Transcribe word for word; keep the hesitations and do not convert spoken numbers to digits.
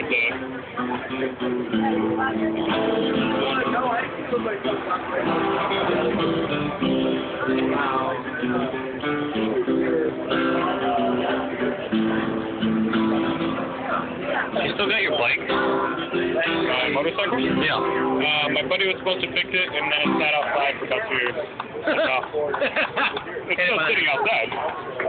day. You still got your bike? My motorcycle? Yeah. Uh, my buddy was supposed to fix it, and then it sat outside for about two years. It's still sitting outside.